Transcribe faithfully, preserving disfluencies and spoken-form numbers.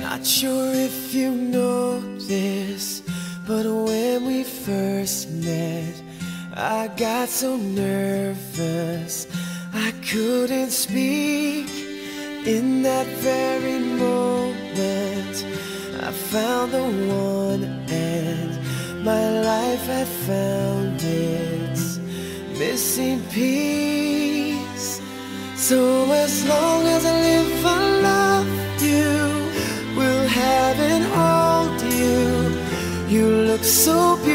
Not sure if you know this, but when we first met, I got so nervous I couldn't speak. In that very moment, I found the one, and my life had found its missing piece. So as long as I live, I love you, will have and hold you. You look so